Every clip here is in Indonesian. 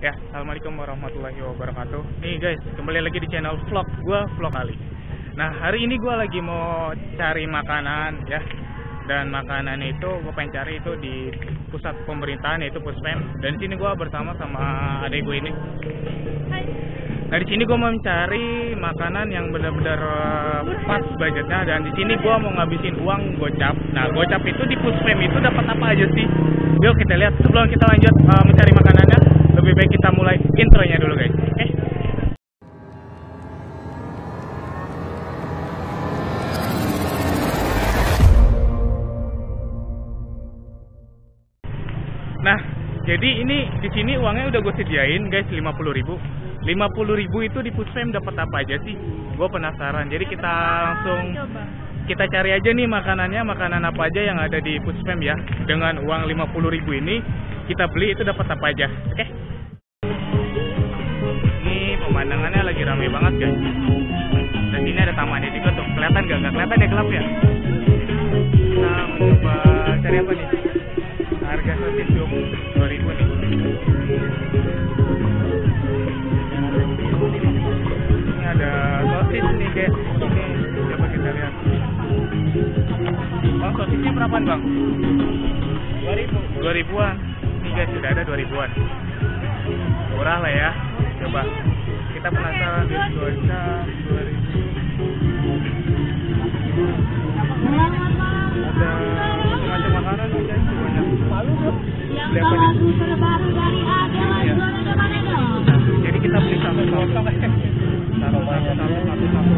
Ya, assalamualaikum warahmatullahi wabarakatuh. Nih guys, kembali lagi di channel vlog gua, vlog Ali. Nah, hari ini gua lagi mau cari makanan ya. Dan makanan itu gua pengen cari itu di pusat pemerintahan, yaitu Puspem. Dan di sini gua bersama sama adik gue ini. Nah, di sini gua mau mencari makanan yang benar-benar pas budgetnya, dan di sini gua mau ngabisin uang gocap. Nah, gocap itu di Puspem itu dapat apa aja sih? Yuk kita lihat. Sebelum kita lanjut mencari makanannya, lebih baik kita mulai intronya dulu guys. Oke. Nah, jadi ini di sini uangnya udah gue sediain guys, 50.000. 50.000 itu di Puspem dapat apa aja sih? Gue penasaran. Jadi kita langsung kita cari aja nih makanannya, makanan apa aja yang ada di Puspem ya. Dengan uang 50.000 ini kita beli itu dapat apa aja. Oke. Ini pemandangannya lagi ramai banget guys. Dan sini ada tamannya juga tuh. Kelihatan gak? Nggak kelihatan ya, gelap ya. Kita mencoba cari apa nih? Harga sosis 2.000 nih. Ini ada sosis nih guys. Ini coba kita lihat. Bang, sosisnya berapaan bang? 2.000-an. Nih guys, sudah ada 2.000-an. Murah lah ya. Coba. Kita penasaran di gocap 2.000. Ada macam makanan nih guys, banyak. Beli apa nih? Ya. Jadi kita beli satu-satu. Satu-satu.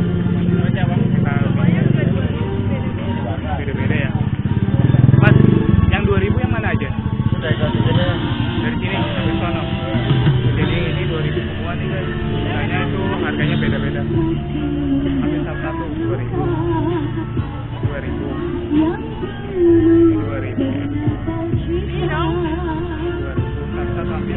Beda-beda ya. Mas, yang 2.000 yang mana aja? Dari sini sampai sana. Jadi ini 2.000 semua nih guys. Kayaknya itu harganya beda-beda. Ambil satu-satu 2.000. 2.000. Ini 2.000. Satu ambil.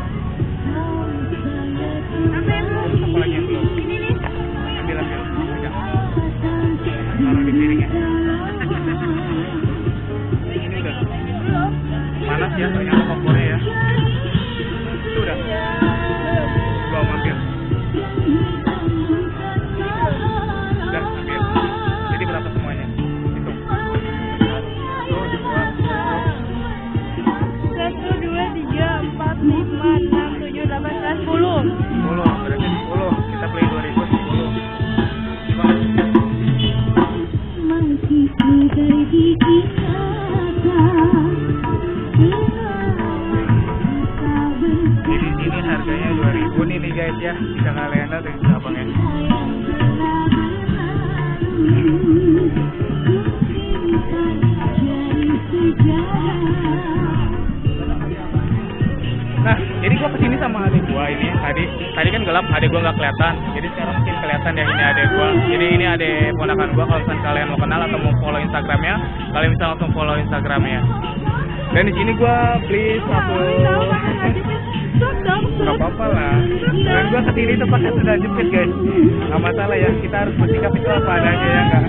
Apa lagi yang belum? Ambil. Pegang. Taruh di piringnya. Ini udah panas ya, ternyata kompornya ya. Itu udah. Gua ambil. Udah ambil. Jadi berapa semuanya? Hitung. 1, 2, 10. 10, berarti 10. Kita beli 2.000, 10. Jadi sini harganya 2.000 nih guys ya. Bisa kalian lihat dari abangnya. Nah, jadi gua kesini sama adik gua ini. Tadi kan gelap, adik gua nggak kelihatan. Jadi sekarang mungkin kelihatan ya, ini adik gua. Jadi ini adik ponakan gua. Kalau misalnya kalian mau kenal atau mau follow Instagramnya, kalian bisa langsung follow Instagramnya. Dan di sini gua beli satu. Gak apa-apa lah. Dan gua kesini tempatnya sudah jepit guys. Gak masalah ya. Kita harus bersikap itu apa adanya ya enggak.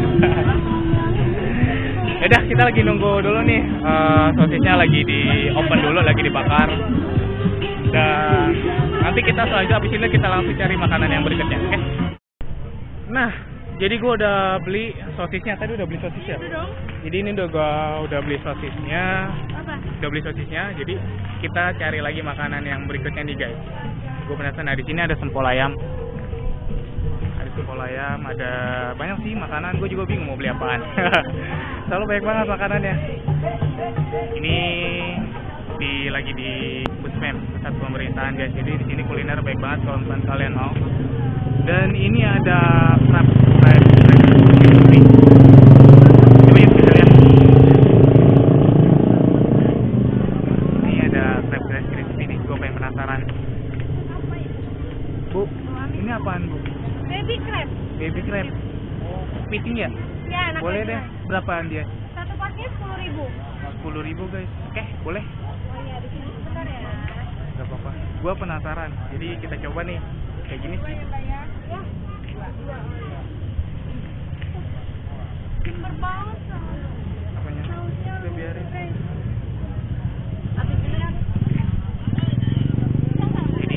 Yaudah, kita lagi nunggu dulu nih. Sosisnya lagi di open dulu, lagi dibakar. Dan nanti kita selanjutnya habis ini kita langsung cari makanan yang berikutnya, oke? Nah, jadi gue udah beli sosisnya. Tadi udah beli sosis ya? Jadi ini udah beli sosisnya. Udah beli sosisnya. Jadi kita cari lagi makanan yang berikutnya nih guys. Gue penasaran. Nah, di sini ada sempol ayam. Ada sempol ayam. Ada banyak sih makanan. Gue juga bingung mau beli apaan. Selalu banyak banget makanannya. Ini lagi di Puspem, pusat pemerintahan guys. Jadi di sini kuliner baik banget kalau misalnya kalian mau. Dan ini ada crab. Coba yuk kita lihat. Ini ada crab crispy nih. Gue pengen penasaran. Bu, ini apaan bu? Baby crab. Baby crab. Oh, kepiting ya? Ya, anak. Boleh deh. Berapaan dia? Satu paknya 10.000. 10.000 guys. Oke, boleh. Oh iya, di sini sebentar ya. Gak apa-apa. Gua penasaran. Jadi kita coba nih. Kayak gini sih. Ya. Super banget. Apanya? Udah biarin. Habis ini kan.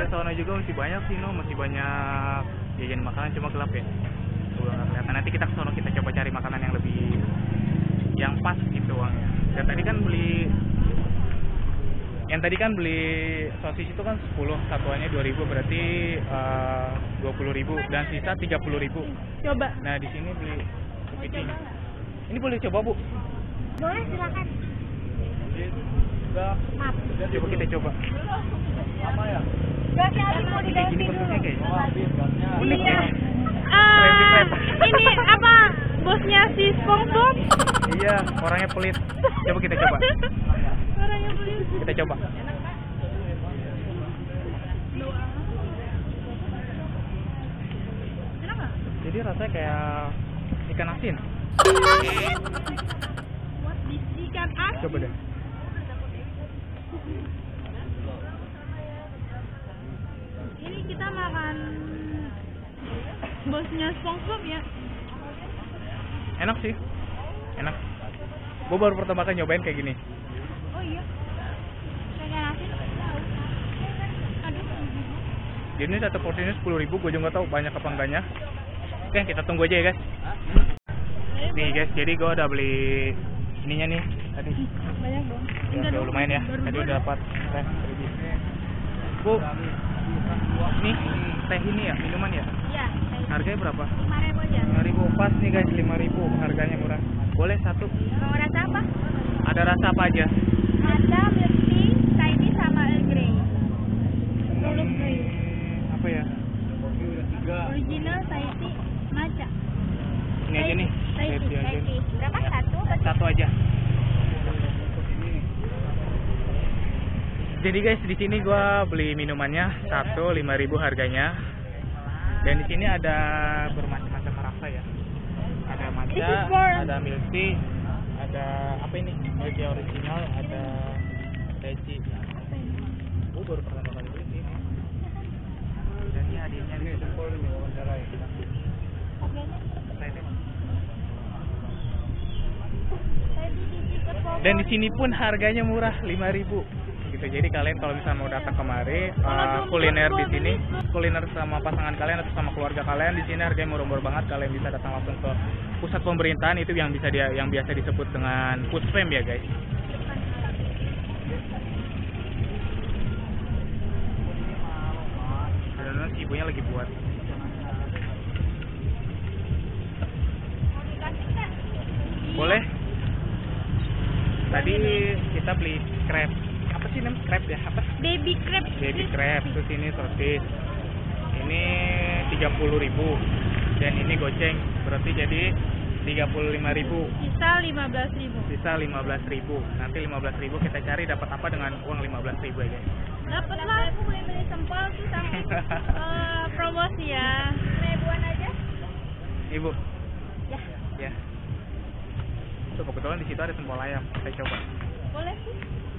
daerah sono juga masih banyak sih, no, masih banyak jajan makanan, cuma gelap ya. Udah nggak kelihatan. Nanti kita ke sono, kita coba cari makanan yang lebih yang pas gitu uangnya. Dan tadi kan beli sosis itu kan 10, satuannya 2.000, berarti 20.000 dan sisa 30.000. Coba. Nah, di sini beli kepiting. Ini boleh coba, Bu? Boleh, silakan. Enggak. Maaf. Coba kita coba. Apa ya? Gasnya habis mau Kayak diganti gini dulu. bentuknya, guys. Unik ya? Ini apa? Bosnya si SpongeBob? Iya, orangnya pelit. Coba kita coba. Orangnya pelit. Kita coba. Enak nggak? Jadi rasanya kayak ikan asin. What this ikan asin? Coba deh. Ini kita makan bosnya SpongeBob ya? Enak sih. Enak. Gue baru pertama kali nyobain kayak gini. Oh iya. Ikan asin? Aduh. Jadi ini satu porsinya 10.000, gue juga nggak tahu banyak apa enggaknya. Oke, kita tunggu aja ya guys. Nih guys, jadi gue udah beli ininya nih tadi. Banyak dong. Ya, udah lumayan ya. Tadi udah dapat teh 1.000. Bu, nih teh ini ya, minuman ya. Iya. Harganya berapa? 5.000 aja. 5.000 pas nih guys, 5.000 harganya murah. Boleh satu? Mau rasa apa? Ada rasa apa aja? Ada milk tea, Thai tea sama Earl Grey. Earl Grey. Apa ya? Original Thai tea matcha. Ini aja nih. Thai Thai tea tea. aja. Berapa satu? Satu aja. Jadi guys, di sini gua beli minumannya satu 5.000 harganya. Dan di sini ada bermacam-macam rasa ya. Ada matcha, ada milk tea, ada apa ini? Milk tea original, ada Thai tea. Gua baru pertama kali beli sih. Dan ini hadiahnya nih jempol nih wawancara ya. Dan di sini pun harganya murah, 5.000 gitu. Jadi kalian kalau misalnya mau datang kemari kuliner di sini, kuliner sama pasangan kalian atau sama keluarga kalian, di sini harganya murah-murah banget. Kalian bisa datang langsung ke pusat pemerintahan, itu yang biasa disebut dengan Puspem ya guys. Dan si ibunya lagi buat. Boleh. Tadi kita beli crab. Apa sih namanya crab ya? Apa? Baby crab. Baby crab. Terus ini sosis. Ini 30.000. Dan ini goceng. Berarti jadi 35.000. Sisa 15.000. Sisa 15.000. Nanti 15.000 kita cari dapat apa dengan uang 15.000 ya guys. Dapat lah, aku beli sempol tuh sama promosi ya. 1.000-an aja. Ibu. Ya. Ya. Tuh kebetulan di situ ada sempol ayam. Kita coba. Boleh sih.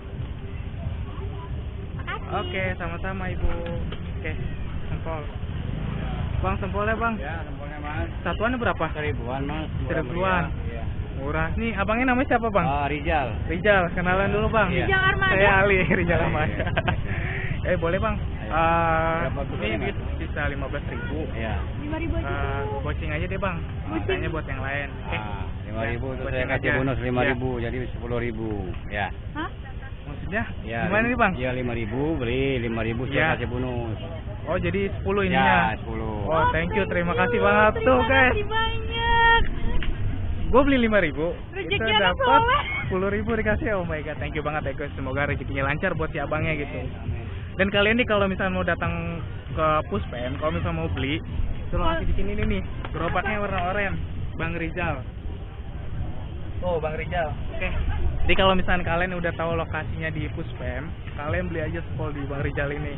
Makasih. Oke, sama-sama Ibu. Oke, sempol. Bang, sempolnya Bang. Ya, sempolnya Mas. Satuannya berapa? 1.000-an Mas. Seribuan. Iya. Murah. Nih, abangnya namanya siapa Bang? Rizal. Rijal, kenalan dulu Bang. Iya. Rijal Armada. Saya Ali, Rijal Iya, Armada. iya. Boleh Bang. Berapa tuh, Ini Mas? bisa 15.000. Iya. 5.000 aja. Goceng aja deh Bang. Sisanya buat yang lain. Oke. 5.000 terus saya goceng kasih aja. bonus 5.000 Ya. jadi 10.000. Ya. Hah? Maksudnya? Ya. Gimana nih Bang? Iya 5.000 beli 5.000 saya Ya. kasih bonus. Oh, jadi 10 ininya. Ya, 10. Oh, thank you. Terima kasih banget tuh, guys. Terima kasih banyak. Gue beli 5.000. Rezeki Kita anak dapat soleh. 10.000 dikasih. Oh my god, thank you banget ya guys. Semoga rezekinya lancar buat si abangnya gitu. Amin. Dan kalian nih kalau misalnya mau datang ke Puspem, kalau misalnya mau beli, itu langsung di sini nih. Gerobaknya warna oranye. Bang Rizal. Oh, Bang Rizal. Oke. Jadi kalau misalnya kalian udah tahu lokasinya di Puspem, kalian beli aja spol di Bang Rizal ini.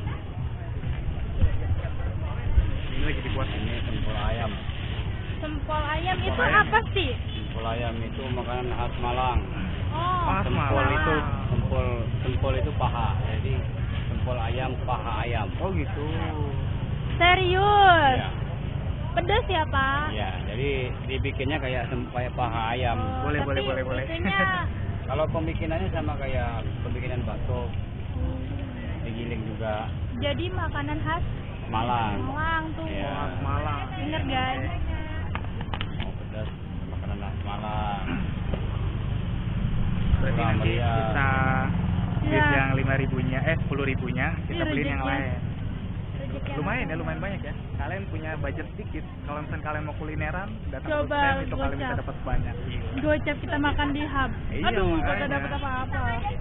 Ini lagi dibuat. Ini sempol ayam. Sempol ayam itu ayam. apa sih? Sempol ayam itu makanan khas Malang. Oh, Khas Sempol Malang. itu sempol itu paha. Jadi sempol ayam paha ayam. Oh gitu. serius. Ya. Pedas ya, Pak? Ya, jadi dibikinnya kayak paha ayam. Boleh, Tapi boleh. itunya Kalau pembikinannya sama kayak pembikinan bakso, digiling juga Jadi makanan khas Malang. Malang tuh. Iya. Malang. Bener guys. Mau pedas makanan khas Malang. Berarti Kurang nanti meriah. bisa duit Iya. yang 5.000-nya, 10.000-nya kita Iya, beliin yang rezekinya. lain. Rezekinya Lumayan ya, Malang. lumayan banyak ya. Kalian punya budget sedikit. Kalau misalnya kalian mau kulineran, datang ke Coba Food Stamp, itu kalian bisa gocap. dapat banyak. Gila. Gocap kita makan di hub. Iya, Aduh, makanya. kagak dapat apa-apa.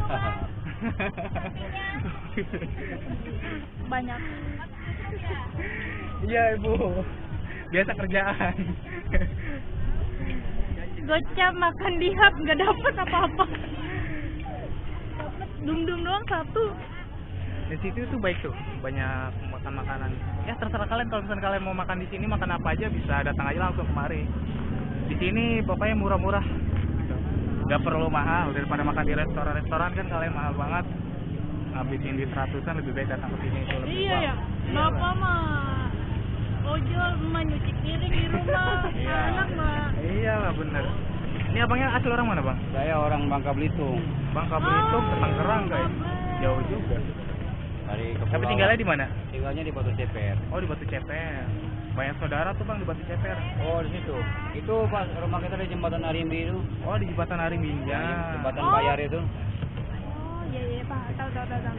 Banyak. Iya ibu, biasa kerjaan. Gocap makan di hub nggak dapat apa-apa. Dapat dum-dum doang satu. Di situ tuh baik tuh, banyak makan makanan. Ya terserah kalian, kalau misalnya kalian mau makan di sini makan apa aja bisa datang aja langsung kemari. Di sini pokoknya murah-murah. Gitu. Gak perlu mahal daripada makan di restoran kan kalian mahal banget. Ngabisin di 100-an lebih baik datang ke sini itu lebih Iya ya. Bapak mah ojol mah nyuci piring di rumah. Iya. Anak mah. Iya lah bener. Ini abangnya asli orang mana bang? Saya orang Bangka Belitung. Bangka Belitung ke Tangerang guys. Bapak. Jauh juga. Dari Tapi Kepulauan. tinggalnya di mana? Tinggalnya di Batu Ceper. Oh di Batu Ceper. Banyak saudara tuh bang di Batu Ceper. Oh di situ. Itu pas rumah kita di jembatan Arimbi itu. Oh di Jembatan Arimbi. Jembatan Oh. Bayar itu. Oh iya iya Pak. Tahu.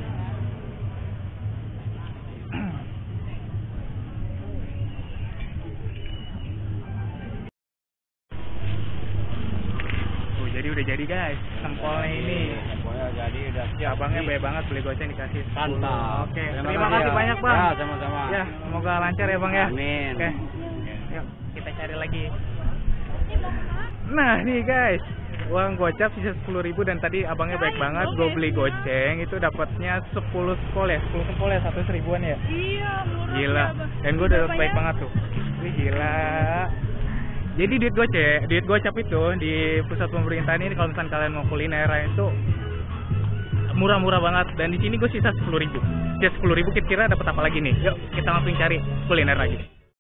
Tuh jadi udah jadi guys. Sempolnya ini. Pokoknya jadi udah siap. Abangnya baik banget, beli goceng dikasih 10. Mantap. Oke, terima kasih ya. banyak bang. Ya, sama-sama. Ya, semoga lancar ya bang ya. Amin. Oke, yuk kita cari lagi. Nah nih guys, uang gocap sisa 10.000 dan tadi abangnya baik banget. Gue beli goceng itu dapatnya 10 spol ya, 10 spol ya, 100.000-an ya. Iya murah. Gila. ya, Bang. Dan gue udah Berapa baik ya? banget tuh. Wih gila. Jadi duit gocap itu di pusat pemerintahan ini kalau misalnya kalian mau kulineran itu murah-murah banget, dan di sini gue sisa 10.000. Sisa 10.000 kira-kira dapat apa lagi nih? Yuk kita langsung cari kuliner lagi.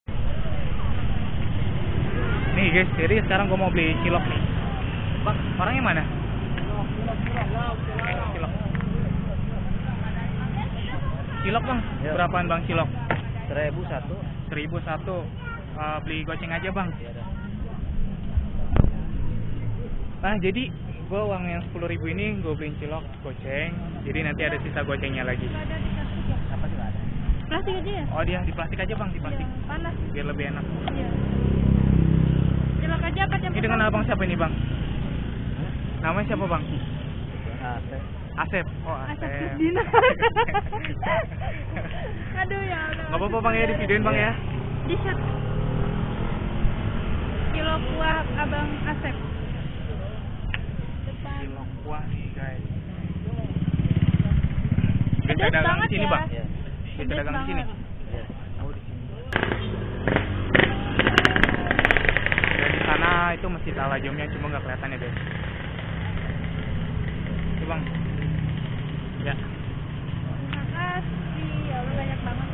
Nih guys, jadi sekarang gue mau beli cilok nih. Bang, orangnya mana? Cilok. Cilok bang, Ya. berapaan bang cilok? 1.001. 1.001. Beli goceng aja bang. Nah jadi gue uang yang 10.000 ini gue beliin cilok goceng. Jadi nanti ada sisa gocengnya lagi. Nggak ada di plastik ya? Apa sih nggak ada? Plastik aja ya? Oh dia di plastik aja bang, di plastik. Iya, panas. Biar lebih enak. Iya. Cilok aja apa campur? Ini dengan abang siapa ini bang? Namanya siapa bang? Asep. Oh Asap Asep. Dina. Aduh ya Allah. Nggak apa-apa bang ya, di videoin bang ya. Di shot. Kilo kuah abang Asep. Depan. Cilok kuah nih guys. Bisa Pedas dagang di banget sini ya. bang? Bisa Pedas dagang di sini? banget. Oh di sini. Dan di sana itu Masjid Al Ajamnya cuma nggak kelihatan ya guys. Itu bang. Ya. Terima kasih. Ya Allah banyak banget.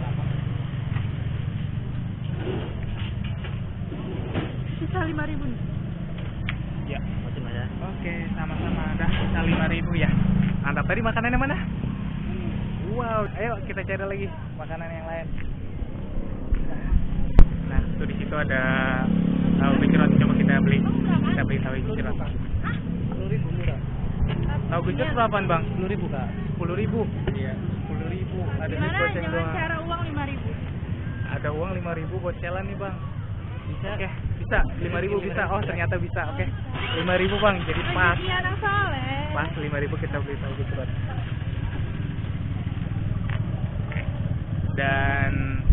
Sisa 5.000 nih. Ya. Oke, sama-sama. Dah, sisa 5.000 ya. Mantap. Tadi makanannya mana? Wow, ayo kita cari lagi makanan yang lain. Nah, tuh di situ ada tahu gejrot. Coba kita beli. Kita beli tahu gejrot. 10.000 murah. Tahu gejrot berapaan bang? 10.000 kak. 10.000. Iya. 10.000. Ada duit Gimana goceng dengan doang. cara uang 5.000? Ada uang 5.000 buat celan nih bang. Bisa? Oke, bisa. 5.000 bisa. Oh ternyata bisa. Oke, 5.000 bang. Jadi pas. Rezeki anak soleh. Pas 5.000 kita beli tahu gejrot. Dan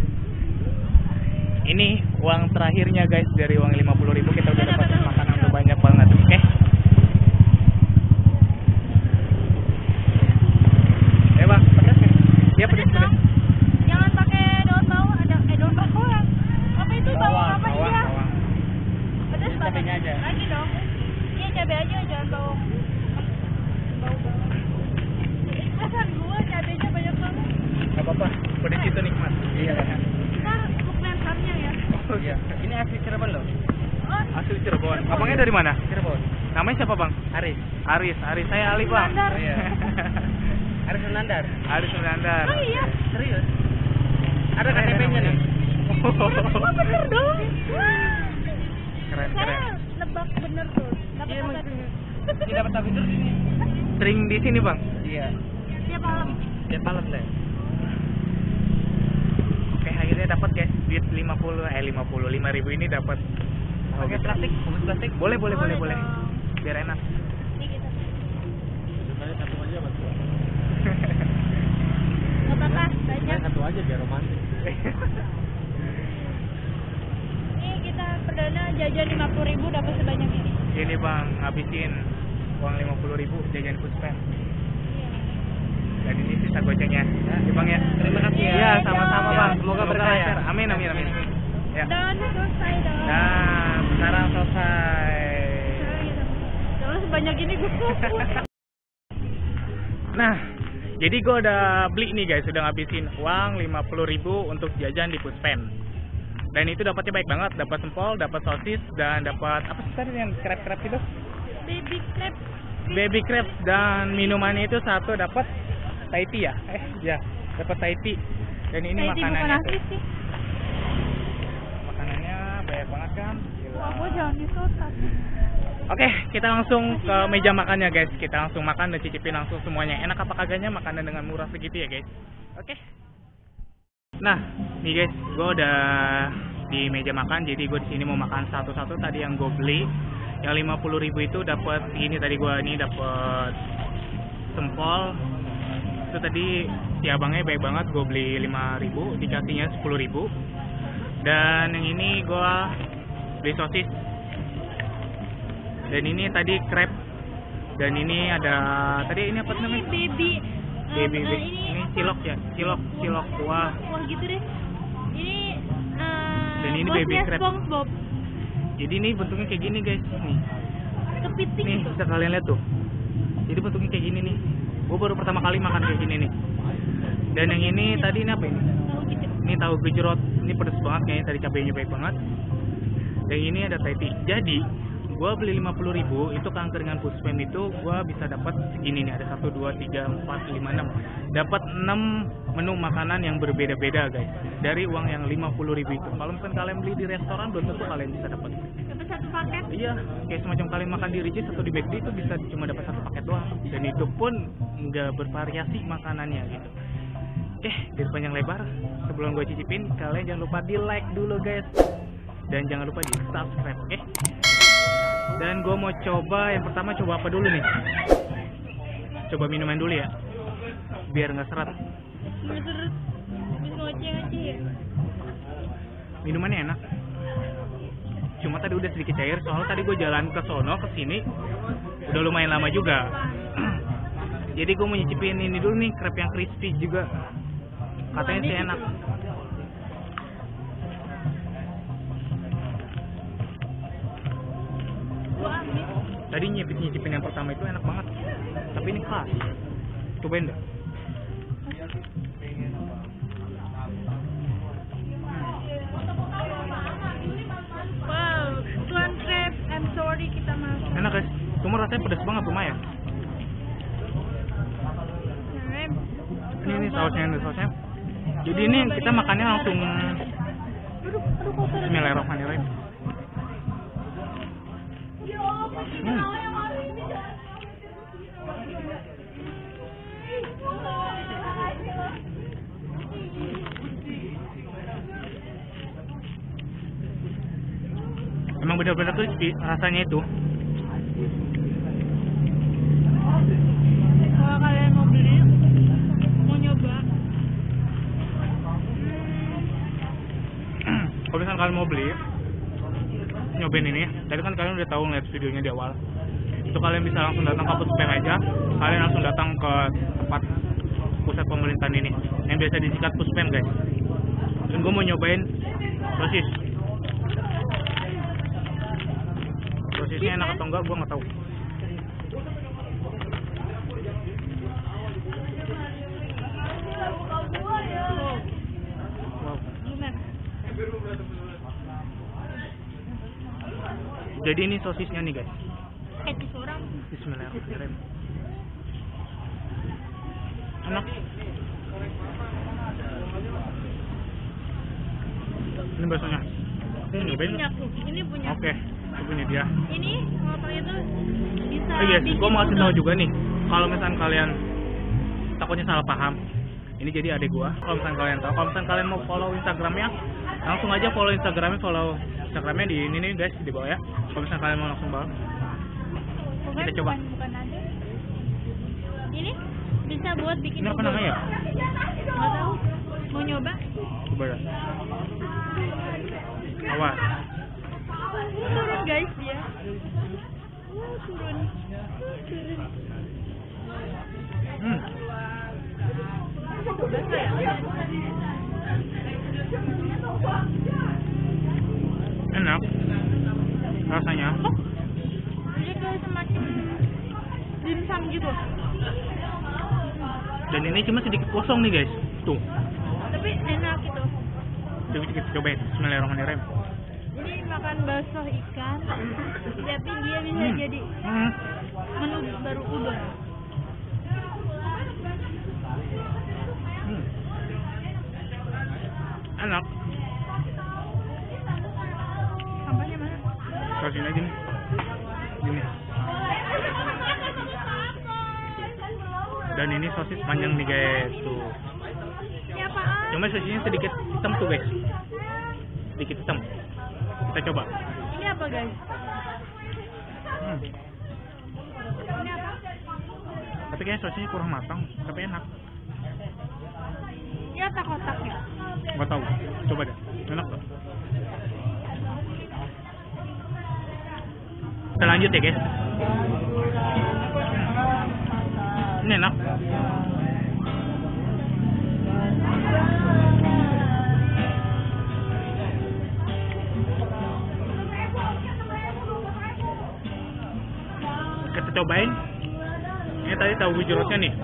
ini uang terakhirnya guys, dari uang 50.000 kita udah dapat makanan udah banyak banget. Oke. Ya bang, pedas nih. Iya pedas pedas. dong. Jangan pakai daun bawang, ada daun bawang. Apa itu bawang apa iya? Bawang. Pedas banget. cabenya aja. Lagi dong. Iya cabai aja jangan bawang. Bau banget. Perasaan gua cabenya banyak banget. Gak apa-apa, pedas itu nikmat. Iya. Ntar influencernya ya. Oh iya. Ini asli Cirebon loh. Oh, Asli Cirebon. Abangnya dari mana? Cirebon. Namanya siapa bang? Aris. Aris. Saya Ali bang. Bandar. Oh, iya. Aris Nari. Sumandar. Ada Sumandar. Oh iya. Serius? Ada KTP-nya nih. Oh bener dong. Wah. Keren. Saya nebak bener tuh. Dapat Iya, apa? maksudnya. Tidak dapat tapi di sini. Sering di sini bang. Iya. Tiap malam. Tiap malam saya. Oke, akhirnya dapat guys duit 5.000 ini dapat. Pakai plastik, bungkus plastik. Boleh. dong. Biar enak. Ini kita. Saya satu aja mas. Gak apa-apa, banyak. Satu aja biar romantis. Ini kita perdana jajan 50.000 dapat sebanyak ini. Ini bang, ngabisin uang 50.000 jajan Puspen. Dan ini sisa gocengnya. Ya bang ya. Terima kasih ya. Iya, sama-sama Ya, bang. semoga berkah ya. lancar. Amin. Ya. Dan selesai dong. Nah, sekarang selesai. Kalau sebanyak ini gue fokus. Nah, jadi gue udah beli nih guys, udah ngabisin uang 50.000 untuk jajan di Puspen. Dan itu dapatnya baik banget, dapat sempol, dapat sosis, dan dapat apa sih tadi yang krep-krep itu? Baby crab. Baby crab, dan minumannya itu satu dapat Thai tea ya? Ya, dapat Thai tea. Dan ini Kayak di bukan makanannya asli tuh. sih. Makanannya banyak banget kan? Gila. Wah, gue jangan disotak. Oke, kita langsung ke meja makannya guys. Kita langsung makan dan cicipin langsung semuanya. Enak apa kagaknya makanan dengan murah segitu ya guys. Oke. Nah, nih guys, gue udah di meja makan. Jadi gue di sini mau makan satu-satu. Tadi yang gue beli, yang 50.000 itu dapat ini tadi gue ini dapat sempol. Itu tadi si abangnya baik banget. Gue beli 5.000, dikasihnya 10.000. Dan yang ini gue beli sosis. Dan ini tadi crab. Dan ini ada tadi ini apa namanya? Baby. Ini cilok ya, cilok kuah. Wah gitu deh. Ini Dan ini bosnya baby crab. SpongeBob. Jadi ini bentuknya kayak gini guys, nih. Kepiting Nih gitu. bisa kalian lihat tuh. Jadi bentuknya kayak gini nih. Gue baru pertama kali makan kayak gini nih. Dan yang ini tadi ini apa ini? Tahu gitu. Ini tahu gejrot. Ini pedes banget kayaknya, tadi cabenya baik banget. Dan ini ada Thai tea. Jadi gue beli 50.000 itu keangkringan Puspen itu gue bisa dapat segini nih, ada 1, 2, 3, 4, 5, 6 dapat 6 menu makanan yang berbeda-beda guys dari uang yang 50.000 itu. Kalau misalkan kalian beli di restoran belum tentu kalian bisa dapat. Dapat satu paket. Iya, kayak semacam kalian makan di Ricis atau di McD itu bisa cuma dapat satu paket doang, dan itu pun nggak bervariasi makanannya gitu. Dari panjang lebar, sebelum gue cicipin, kalian jangan lupa di like dulu guys, dan jangan lupa di subscribe, oke? Dan gue mau coba, yang pertama coba apa dulu nih? Coba minuman dulu ya, biar nggak serat. Terus ngoceh-ngoceh. Minumannya enak, cuma tadi udah sedikit cair, soalnya tadi gue jalan ke sono, ke sini udah lumayan lama juga. Jadi gue mau nyicipin ini dulu nih, crab yang crispy juga, katanya sih enak. Tadi nyicipin yang pertama itu enak banget, tapi ini khas. Cobain deh. Wow, Tuan Crab, I'm sorry kita masuk. Enak guys, cuma rasanya pedas banget lumayan. Ini sausnya. Jadi ini kita makannya langsung. Bismillahirrahmanirrahim. Emang benar-benar tuh rasanya itu. Kalau kalian mau beli, mau nyoba, Kalau misalkan kalian mau beli, nyobain ini ya. Tadi kan kalian udah tahu ngeliat videonya di awal. Itu kalian bisa langsung datang ke Puspen aja. Kalian langsung datang ke tempat pusat pemerintahan ini, yang biasa disingkat Puspen guys. Dan gue mau nyobain sosis. Sosisnya enak atau enggak gue nggak tahu. Wow. gimana? Jadi ini sosisnya nih guys. Kayak orang. Bismillahirrahmanirrahim. Enak. Ini baksonya. Nyobain. Punya aku. Ini punya. Oke, itu punya dia. Ini motornya tuh bisa. Oh iya, bikin gue mau kasih udon. tahu juga nih, kalau misalnya kalian takutnya salah paham, ini jadi adik gue. Kalau misalnya kalian tahu, kalau misalnya kalian mau follow Instagramnya, langsung aja follow Instagramnya di ini nih guys, di bawah ya. Kalau misalnya kalian mau langsung bawa, Bukan, kita coba. Bukan ada. Ini bisa buat bikin. Ini apa udon. namanya ya? Nggak tahu. Mau nyoba? Coba ya. Awas. Turun guys dia. Turun. Hmm. Basah ya? Enak. Rasanya. Jadi kayak semacam dimsum gitu. Dan ini cuma sedikit kosong nih guys. Tuh. Tapi enak gitu. Coba kita cobain. Bismillahirrahmanirrahim. Ini makan bakso ikan, tapi dia bisa jadi menu baru udon. Enak. Sampahnya mana? Kasihin aja nih. Gini. Dan ini sosis panjang nih guys. Tuh. Ini apaan? Cuma sosisnya sedikit hitam tuh guys. Sedikit hitam. Kita coba. Ini apa guys? Ini apa? Tapi kayaknya sosisnya kurang matang. Tapi enak. Ini kotak-kotaknya. Gak tahu. Coba deh. Enak tuh. Kita lanjut ya guys. Ini enak. Kita cobain. Ini tadi tahu gejrotnya nih.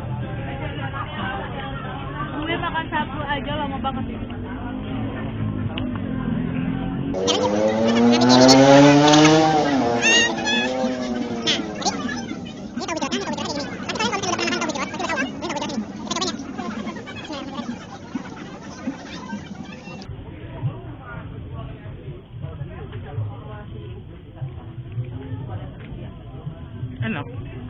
Gue makan satu aja lama banget. Enak.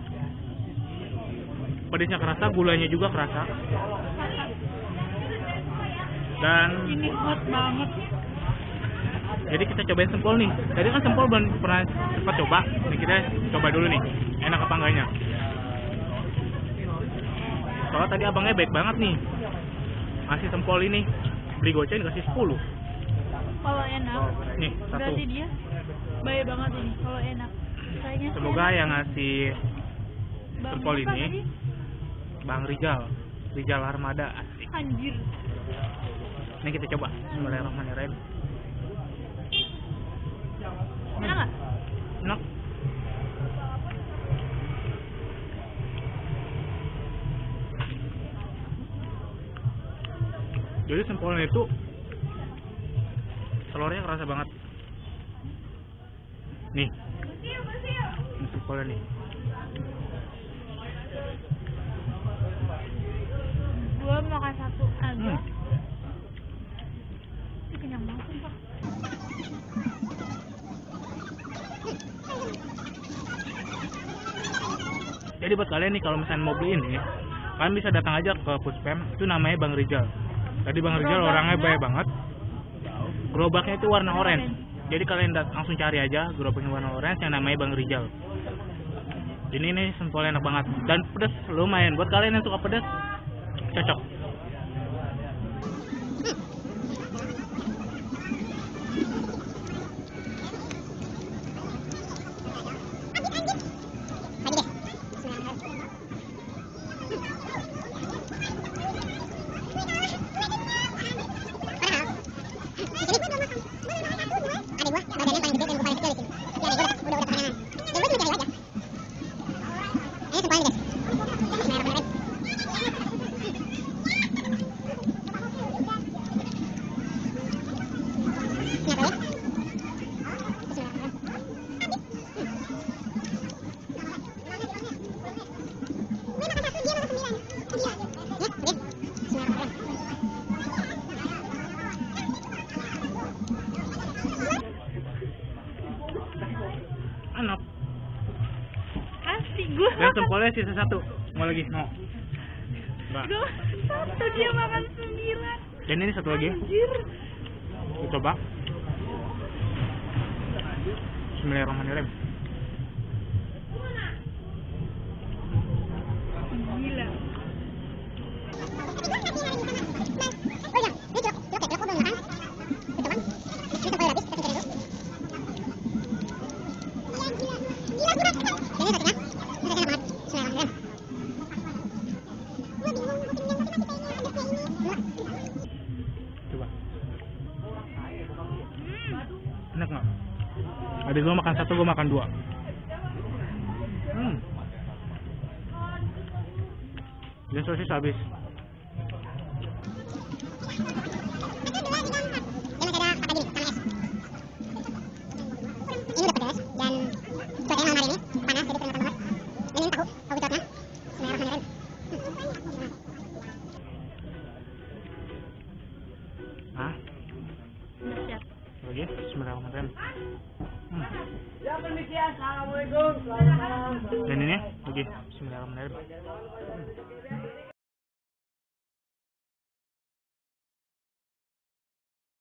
Pedasnya kerasa, gulanya juga kerasa. Dan Ini hot banget. jadi kita cobain sempol nih. Tadi kan sempol belum pernah sempat coba. Nih kita coba dulu nih. Enak apa enggaknya? Soalnya tadi abangnya baik banget nih. Ngasih sempol ini. Beli goceng dikasih 10. Kalau enak, Nih, satu. berarti dia baik banget ini. Kalau enak, kayaknya. Semoga yang ngasih Bang sempol apa ini tadi? Bang Rizal Armada, asik. Anjir. Ini kita coba. Bismillahirrahmanirrahim. Enak nggak? Enak. Jadi sempolnya itu telurnya kerasa banget. Nih. Ini sempolnya nih. Gue makan satu aja. Hmm. Ini kenyang banget sumpah. Jadi buat kalian nih kalau misalnya mau beli ini, kalian bisa datang aja ke Puspem. Itu namanya Bang Rizal. Tadi Bang Rizal orangnya baik banget. Gerobaknya itu warna orange. Jadi kalian langsung cari aja gerobaknya warna orange yang namanya Bang Rizal. Ini sempolnya enak banget dan pedas lumayan. Buat kalian yang suka pedas, cocok. Boleh sisa satu. Mau lagi? Mau? Mbak. Duh, satu dia makan 9. Dan ini satu lagi. Anjir. Kita coba. Bismillahirrahmanirrahim. Gila. Coba. Enak nggak? Adik gue makan satu, gue makan dua. Dan sosis habis. Ini udah pedas dan cuacanya malam hari ini panas jadi peringatan banget. Ini tahu gicotnya. Bismillahirrahmanirrahim. Hah? Siap. Lagi? Bismillahirrahmanirrahim. Assalamualaikum. Selamat malam. Dan ini lagi. Bismillahirrahmanirrahim.